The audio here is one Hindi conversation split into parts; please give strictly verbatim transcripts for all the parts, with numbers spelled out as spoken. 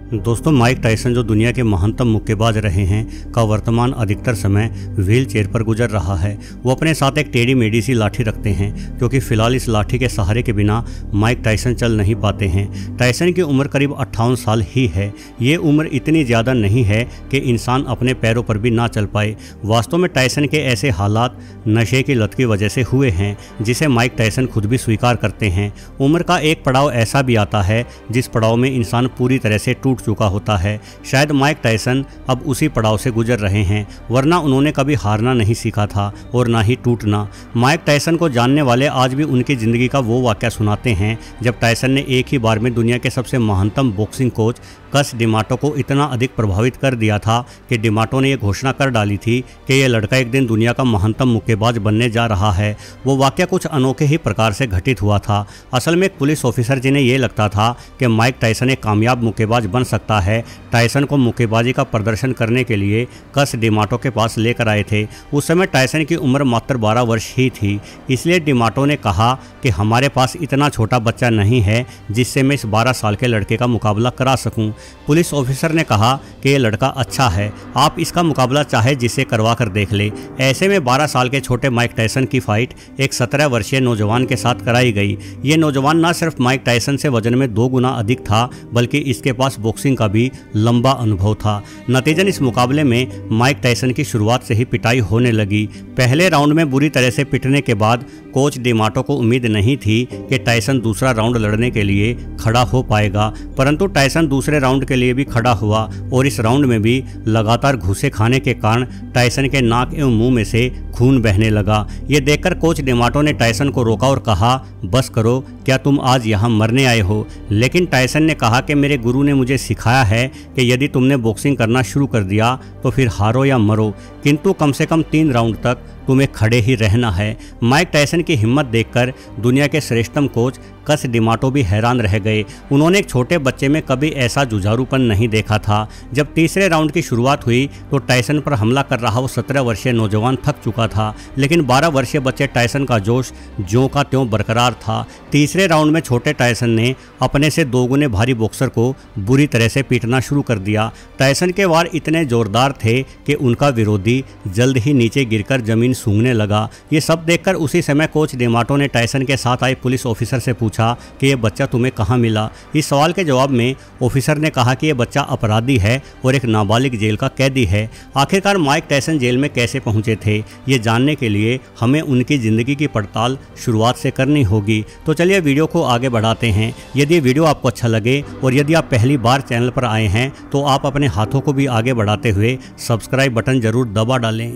दोस्तों, माइक टायसन जो दुनिया के महानतम मुक्केबाज रहे हैं का वर्तमान अधिकतर समय व्हील चेयर पर गुजर रहा है। वो अपने साथ एक टेढ़ी मेढ़ी सी लाठी रखते हैं क्योंकि फिलहाल इस लाठी के सहारे के बिना माइक टायसन चल नहीं पाते हैं। टायसन की उम्र करीब अट्ठावन साल ही है। ये उम्र इतनी ज़्यादा नहीं है कि इंसान अपने पैरों पर भी ना चल पाए। वास्तव में टायसन के ऐसे हालात नशे की लत की वजह से हुए हैं, जिसे माइक टायसन खुद भी स्वीकार करते हैं। उम्र का एक पड़ाव ऐसा भी आता है जिस पड़ाव में इंसान पूरी तरह से टूट चुका होता है। शायद माइक टायसन अब उसी पड़ाव से गुजर रहे हैं, वरना उन्होंने कभी हारना नहीं सीखा था और ना ही टूटना। माइक टायसन को जानने वाले आज भी उनकी ज़िंदगी का वो वाक़या सुनाते हैं जब टायसन ने एक ही बार में दुनिया के सबसे महानतम बॉक्सिंग कोच कस डिमाटो को इतना अधिक प्रभावित कर दिया था कि डिमाटो ने यह घोषणा कर डाली थी कि यह लड़का एक दिन दुनिया का महानतम मुक्केबाज बनने जा रहा है। वो वाक़या कुछ अनोखे ही प्रकार से घटित हुआ था। असल में एक पुलिस ऑफिसर जिन्हें यह लगता था कि माइक टायसन एक कामयाब मुक्केबाज बन सकता है, टायसन को मुक्केबाजी का प्रदर्शन करने के लिए कस डिमाटो के पास लेकर आए थे। उस समय टायसन की उम्र मात्र बारह वर्ष ही थी, इसलिए डिमाटो ने कहा कि हमारे पास इतना छोटा बच्चा नहीं है जिससे मैं इस बारह साल के लड़के का मुकाबला करा सकूं। पुलिस ऑफिसर ने कहा कि ये लड़का अच्छा है, आप इसका मुकाबला चाहे जिसे करवा कर देख ले। ऐसे में बारह साल के छोटे माइक टायसन की फाइट एक सत्रह वर्षीय नौजवान के साथ कराई गई। ये नौजवान न सिर्फ माइक टायसन से वजन में दो गुना अधिक था, बल्कि इसके पास बॉक्सिंग का भी लंबा अनुभव था। नतीजन इस मुकाबले में माइक टायसन की शुरुआत से ही पिटाई होने लगी। पहले राउंड में बुरी तरह से पिटने के बाद कोच डिमाटो को उम्मीद नहीं थी कि टायसन दूसरा राउंड लड़ने के लिए खड़ा हो पाएगा, परंतु टायसन दूसरे राउंड के लिए भी खड़ा हुआ और इस राउंड में भी लगातार घूसे खाने के कारण टायसन के नाक एवं मुंह में से खून बहने लगा। ये देखकर कोच डिमाटो ने टायसन को रोका और कहा, बस करो, क्या तुम आज यहाँ मरने आए हो? लेकिन टायसन ने कहा कि मेरे गुरु ने मुझे सिखाया है कि यदि तुमने बॉक्सिंग करना शुरू कर दिया तो फिर हारो या मरो, किंतु कम से कम तीन राउंड तक तुम्हें खड़े ही रहना है। माइक टायसन की हिम्मत देखकर दुनिया के श्रेष्ठतम कोच कस डिमाटो भी हैरान रह गए। उन्होंने एक छोटे बच्चे में कभी ऐसा जुझारूपन नहीं देखा था। जब तीसरे राउंड की शुरुआत हुई तो टायसन पर हमला कर रहा वो सत्रह वर्षीय नौजवान थक चुका था, लेकिन बारह वर्षीय बच्चे टायसन का जोश ज्यों का त्यों बरकरार था। तीसरे राउंड में छोटे टायसन ने अपने से दो गुने भारी बॉक्सर को बुरी तरह से पीटना शुरू कर दिया। टायसन के वार इतने जोरदार थे कि उनका विरोधी जल्द ही नीचे गिरकर जमीन सूंघने लगा। ये सब देखकर उसी समय कोच डिमाटो ने टायसन के साथ आए पुलिस ऑफिसर से पूछा कि ये बच्चा तुम्हें कहाँ मिला। इस सवाल के जवाब में ऑफिसर ने कहा कि यह बच्चा अपराधी है और एक नाबालिग जेल का कैदी है। आखिरकार माइक टायसन जेल में कैसे पहुंचे थे, ये जानने के लिए हमें उनकी ज़िंदगी की पड़ताल शुरुआत से करनी होगी। तो चलिए वीडियो को आगे बढ़ाते हैं। यदि वीडियो आपको अच्छा लगे और यदि आप पहली बार चैनल पर आए हैं तो आप अपने हाथों को भी आगे बढ़ाते हुए सब्सक्राइब बटन जरूर दबा डालें।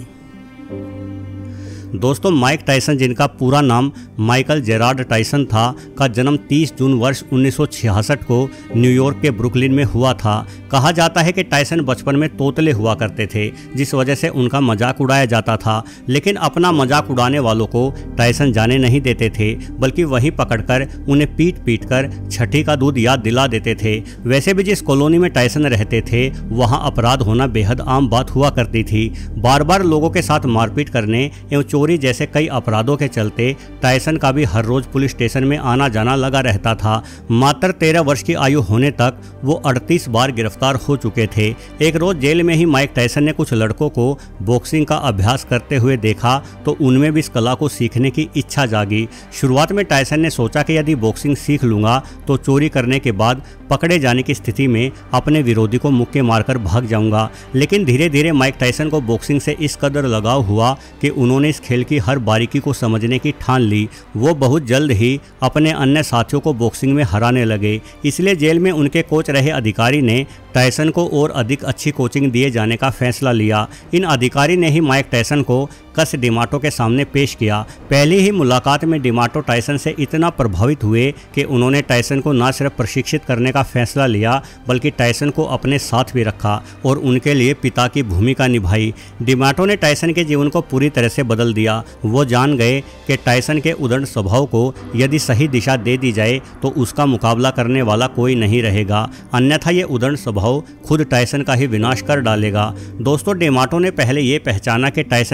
दोस्तों, माइक टायसन, जिनका पूरा नाम माइकल जेरार्ड टायसन था, का जन्म तीस जून वर्ष उन्नीस सौ छियासठ को न्यूयॉर्क के ब्रुकलिन में हुआ था। कहा जाता है कि टायसन बचपन में तोतले हुआ करते थे, जिस वजह से उनका मजाक उड़ाया जाता था, लेकिन अपना मजाक उड़ाने वालों को टायसन जाने नहीं देते थे, बल्कि वहीं पकड़कर उन्हें पीट पीट कर छठी का दूध याद दिला देते थे। वैसे भी जिस कॉलोनी में टायसन रहते थे वहाँ अपराध होना बेहद आम बात हुआ करती थी। बार बार लोगों के साथ मारपीट करने एवं चोरी जैसे कई अपराधों के चलते टायसन का भी हर रोज पुलिस स्टेशन में आना जाना लगा रहता था। मात्र तेरह वर्ष की आयु होने तक वो अड़तीस बार गिरफ्तार हो चुके थे। एक रोज जेल में ही माइक टायसन ने कुछ लड़कों को बॉक्सिंग का अभ्यास करते हुए देखा तो उनमें भी इस कला को सीखने की इच्छा जागी। शुरुआत में टायसन ने सोचा कि यदि बॉक्सिंग सीख लूंगा तो चोरी करने के बाद पकड़े जाने की स्थिति में अपने विरोधी को मुक्के मारकर भाग जाऊंगा, लेकिन धीरे धीरे माइक टायसन को बॉक्सिंग से इस कदर लगाव हुआ कि उन्होंने इस खेल की हर बारीकी को समझने की ठान ली। वो बहुत जल्द ही अपने अन्य साथियों को बॉक्सिंग में हराने लगे। इसलिए जेल में उनके कोच रहे अधिकारी ने टायसन को और अधिक अच्छी कोचिंग दिए जाने का फैसला लिया। इन अधिकारी ने ही माइक टायसन को कस डिमाटो के सामने पेश किया। पहली ही मुलाकात में डिमाटो टायसन से इतना प्रभावित हुए कि उन्होंने टायसन को न सिर्फ प्रशिक्षित करने का फैसला लिया, बल्कि टायसन को अपने साथ भी रखा और उनके लिए पिता की भूमिका निभाई। डिमाटो ने टायसन के जीवन को पूरी तरह से बदल दिया। वो जान गए कि टायसन के उदंड स्वभाव को यदि सही दिशा दे दी जाए तो उसका मुकाबला करने वाला कोई नहीं रहेगा, अन्यथा ये उदंड स्वभाव खुद टायसन का ही विनाश कर डालेगा। दोस्तों, डिमाटो ने पहले ये पहचाना कि टायसन के भीतर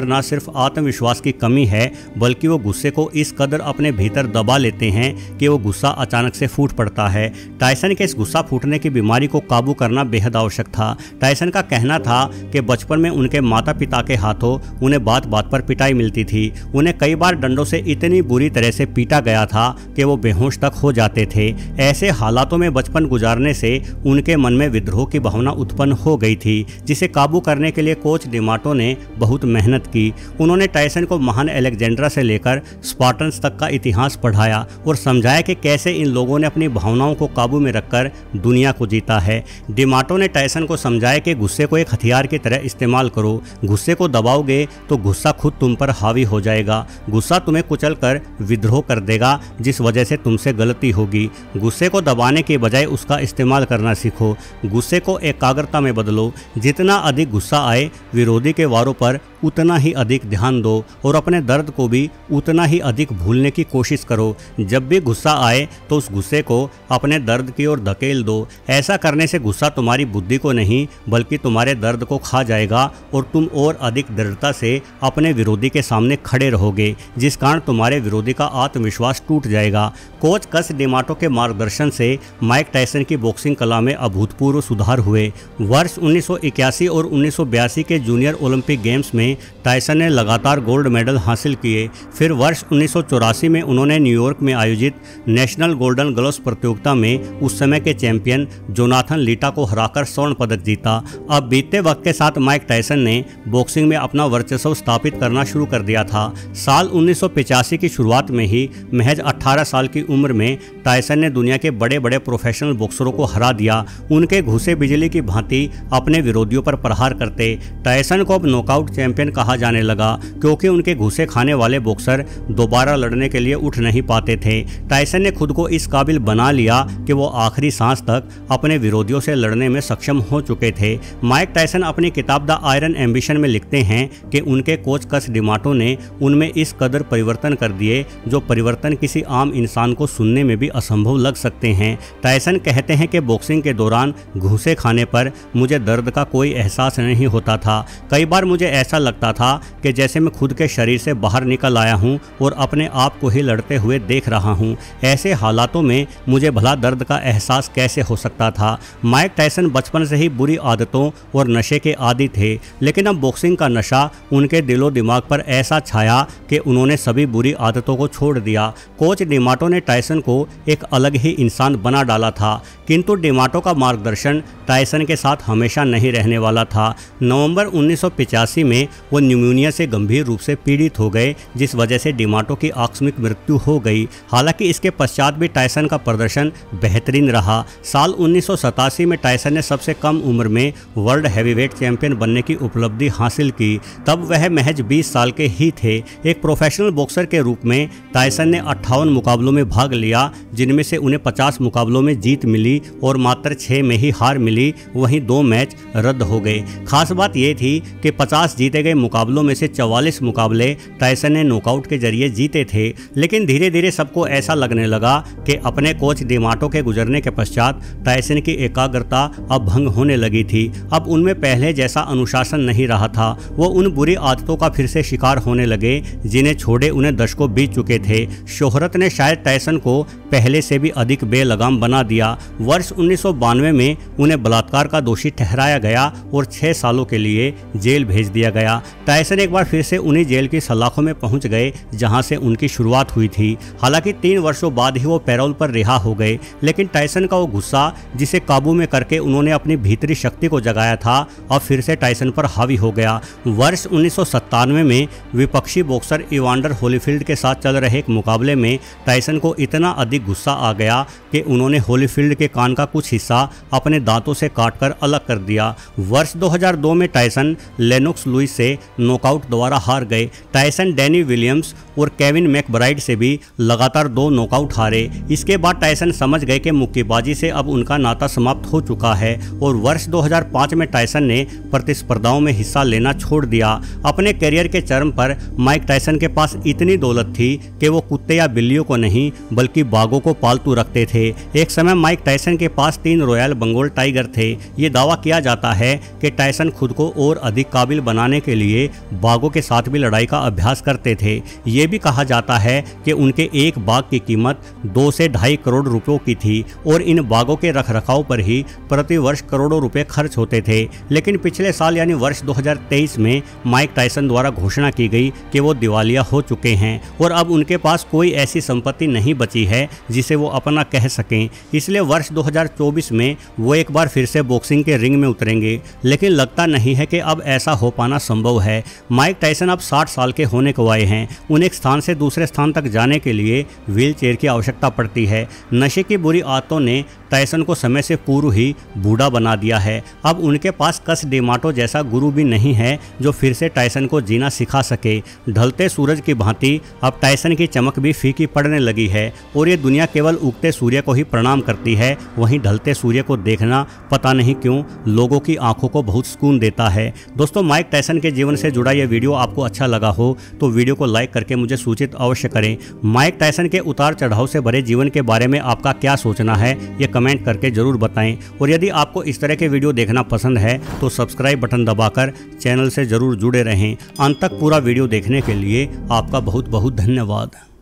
भीतर न सिर्फ आत्मविश्वास की कमी है, बल्कि वो गुस्से को इस कदर अपने भीतर दबा लेते हैं कि वो गुस्सा अचानक से फूट पड़ता है। टायसन के इस गुस्सा फूटने की बीमारी को काबू करना बेहद आवश्यक था। टायसन का कहना था कि बचपन में उनके माता पिता के हाथों उन्हें बात बात पर पिटाई मिलती थी। उन्हें कई बार डंडों से इतनी बुरी तरह से पीटा गया था कि वो बेहोश तक हो जाते थे। ऐसे हालातों में बचपन गुजारने से उनके मन में विद्रोह की भावना उत्पन्न हो गई थी, जिसे काबू करने के लिए कोच डिमाटो ने बहुत मेहनत की। उन्होंने टायसन को महान अलेक्जेंड्रा से लेकर स्पार्टन्स तक का इतिहास पढ़ाया और समझाया कि कैसे इन लोगों ने अपनी भावनाओं को काबू में रखकर दुनिया को जीता है। डिमाटो ने टायसन को समझाया कि गुस्से को एक हथियार की तरह इस्तेमाल करो। गुस्से को दबाओगे तो गुस्सा खुद तुम पर हावी हो जाएगा। गुस्सा तुम्हें कुचल कर विद्रोह कर देगा, जिस वजह से तुमसे गलती होगी। गुस्से को दबाने के बजाय उसका इस्तेमाल करना सीखो। गुस्से को एकाग्रता में बदलो। जितना अधिक गुस्सा आए, विरोधी के वारों पर उतना ही अधिक ध्यान दो और अपने दर्द को भी उतना ही अधिक भूलने की कोशिश करो। जब भी गुस्सा आए तो उस गुस्से को अपने दर्द की ओर धकेल दो। ऐसा करने से गुस्सा तुम्हारी बुद्धि को नहीं बल्कि तुम्हारे दर्द को खा जाएगा और तुम और अधिक दृढ़ता से अपने विरोधी के सामने खड़े रहोगे, जिस कारण तुम्हारे विरोधी का आत्मविश्वास टूट जाएगा। कोच कस डिमाटो के मार्गदर्शन से माइक टायसन की बॉक्सिंग कला में अभूतपूर्व सुधार हुए। वर्ष उन्नीस सौ इक्यासी और उन्नीस सौ बयासी के जूनियर ओलंपिक गेम्स में टायसन ने लगातार गोल्ड मेडल हासिल किए। फिर वर्ष उन्नीस सौ चौरासी में उन्होंने न्यूयॉर्क में आयोजित नेशनल गोल्डन ग्लव्स प्रतियोगिता में उस समय के चैंपियन जोनाथन लीटा को हराकर स्वर्ण पदक जीता। अब बीतते वक्त के साथ माइक टायसन ने बॉक्सिंग में अपना वर्चस्व स्थापित करना शुरू कर दिया था। साल उन्नीस सौ पचासी की शुरुआत में ही महज अठारह साल की उम्र में टायसन ने दुनिया के बड़े बड़े प्रोफेशनल बॉक्सरों को हरा दिया। उनके घुसे बिजली की भांति अपने विरोधियों पर प्रहार करते टायसन को अब नॉकआउट चैंपियन कहा जाने लगा, क्योंकि उनके घुसे खाने वाले बॉक्सर दोबारा लड़ने के लिए उठ नहीं पाते थे। टायसन ने खुद को इस काबिल बना लिया कि वो आखिरी सांस तक अपने विरोधियों से लड़ने में सक्षम हो चुके थे। माइक टायसन अपनी किताब द आयरन एम्बिशन में लिखते हैं कि उनके कोच कस डिमाटो ने उनमें इस कदर परिवर्तन कर दिए जो परिवर्तन किसी आम इंसान को सुनने में भी असंभव लग सकते हैं। टायसन कहते हैं कि बॉक्सिंग के दौरान घूंसे खाने पर मुझे दर्द का कोई एहसास नहीं होता था। कई बार मुझे ऐसा लगता था कि जैसे मैं खुद के शरीर से बाहर निकल आया हूं और अपने आप को ही लड़ते हुए देख रहा हूं। ऐसे हालातों में मुझे भला दर्द का एहसास कैसे हो सकता था। माइक टायसन बचपन से ही बुरी आदतों और नशे के आदी थे, लेकिन अब बॉक्सिंग का नशा उनके दिलो दिमाग पर ऐसा छाया कि उन्होंने सभी बुरी आदतों को छोड़ दिया। कोच डिमाटो ने टायसन को एक अलग ही इंसान बना डाला था, किंतु डिमाटो का मार्गदर्शन टायसन के साथ हमेशा नहीं रहने वाला था। नवंबर उन्नीस सौ पचासी में वो न्यूमोनिया से गंभीर रूप से पीड़ित हो गए, जिस वजह से डिमाटो की आकस्मिक मृत्यु हो गई। हालांकि इसके पश्चात भी टायसन का प्रदर्शन बेहतरीन रहा। साल उन्नीस सौ सतासी में टायसन ने सबसे कम उम्र में वर्ल्ड हैवीवेट चैंपियन बनने की उपलब्धि हासिल की। तब वह महज बीस साल के ही थे। एक प्रोफेशनल बॉक्सर के रूप में टायसन ने अट्ठावन मुकाबलों में भाग लिया, जिनमें से उन्हें पचास मुकाबलों में जीत मिली और मात्र छः में ही हार मिली। वहीं दो मैच रद्द हो गए। खास बात यह थी कि पचास जीते गए मुकाबलों में से चौवालीस मुकाबले टायसन ने नॉकआउट के जरिए जीते थे। लेकिन धीरे धीरे सबको ऐसा लगने लगा कि अपने कोच डिमाटो के गुजरने के पश्चात टायसन की एकाग्रता अब भंग होने लगी थी। अब उनमें पहले जैसा अनुशासन नहीं रहा था। वो उन बुरी आदतों का फिर से शिकार होने लगे जिन्हें छोड़े उन्हें दशकों बीत चुके थे। शोहरत ने शायद टायसन को पहले से भी अधिक बेलगाम बना दिया। वर्ष उन्नीस सौ बानवे में उन्हें बलात्कार का दोषी ठहराया गया और छह सालों के लिए जेल भेज दिया गया। टायसन एक बार फिर से उन्हीं जेल की सलाखों में पहुंच गए जहां से उनकी शुरुआत हुई थी। हालांकि तीन वर्षों बाद ही वो पैरोल पर रिहा हो गए, लेकिन टायसन का वो गुस्सा जिसे काबू में करके उन्होंने अपनी भीतरी शक्ति को जगाया था, अब फिर से टायसन पर हावी हो गया। वर्ष उन्नीस सौ सत्तानवे में विपक्षी बॉक्सर इवांडर होलीफील्ड के साथ चल रहे एक मुकाबले में टायसन को इतना अधिक गुस्सा आ गया कि उन्होंने होलीफील्ड के कान का कुछ हिस्सा अपने दांतों से काटकर अलग कर दिया। वर्ष दो हज़ार दो में टायसन लेनोक्स लुइस से नॉकआउट द्वारा हार गए। टायसन डैनी विलियम्स और केविन मैकब्राइड से भी लगातार दो नॉकआउट हारे। इसके बाद टायसन समझ गए कि मुक्केबाजी से अब उनका नाता समाप्त हो चुका है और वर्ष दो हज़ार पाँच में टायसन ने प्रतिस्पर्धाओं में हिस्सा लेना छोड़ दिया। अपने करियर के चरम पर माइक टायसन के पास इतनी दौलत थी कि वो कुत्ते या बिल्लियों को नहीं बल्कि बाघों को पालतू रखते थे। एक समय माइक टायसन के पास तीन रॉयल बंगाल टाइगर थे। ये दावा किया जाता है कि टायसन खुद को और अधिक काबिल बनाने के लिए बाघों के साथ भी लड़ाई का अभ्यास करते थे। ये भी कहा जाता है कि उनके एक बाघ की कीमत दो से ढाई करोड़ रुपयों की थी और इन बाघों के रखरखाव पर ही प्रति वर्ष करोड़ों रुपए खर्च होते थे। लेकिन पिछले साल यानी वर्ष दो हज़ार तेईस में माइक टायसन द्वारा घोषणा की गई कि वो दिवालिया हो चुके हैं और अब उनके पास कोई ऐसी संपत्ति नहीं बची है जिसे वो अपना कह सकें। इसलिए वर्ष दो हज़ार चौबीस में वो एक बार फिर से बॉक्सिंग के रिंग में उतरेंगे, लेकिन लगता नहीं है कि अब ऐसा हो पाना संभव है। माइक टायसन अब साठ साल के होने को आए हैं। उन्हें एक स्थान से दूसरे स्थान तक जाने के लिए व्हील चेयर की आवश्यकता पड़ती है। नशे की बुरी आदतों ने टायसन को समय से पूर्व ही बूढ़ा बना दिया है। अब उनके पास कस डेमाटो जैसा गुरु भी नहीं है जो फिर से टायसन को जीना सिखा सके। ढलते सूरज की भांति अब टायसन की चमक भी फीकी पड़ने लगी है और ये दुनिया केवल उगते सूर्य को ही प्रणाम करती है। वहीं ढलते सूर्य को देखना पता नहीं क्यों लोगों की आंखों को बहुत सुकून देता है। दोस्तों, माइक टायसन के जीवन से जुड़ा यह वीडियो आपको अच्छा लगा हो तो वीडियो को लाइक करके मुझे सूचित अवश्य करें। माइक टायसन के उतार चढ़ाव से भरे जीवन के बारे में आपका क्या सोचना है ये कमेंट करके जरूर बताएं। और यदि आपको इस तरह के वीडियो देखना पसंद है तो सब्सक्राइब बटन दबाकर चैनल से जरूर जुड़े रहें। अंत तक पूरा वीडियो देखने के लिए आपका बहुत बहुत धन्यवाद।